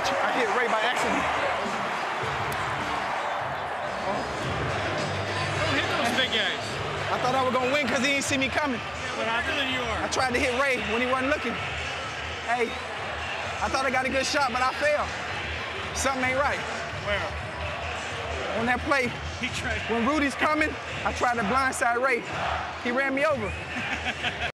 I hit Ray by accident. Don't hit those big guys. I thought I was gonna win because he didn't see me coming. Yeah, but other than you are. I tried to hit Ray when he wasn't looking. Hey, I thought I got a good shot, but I failed. Something ain't right. Where? On that play, when Rudy's coming, I tried to blindside Ray. He ran me over.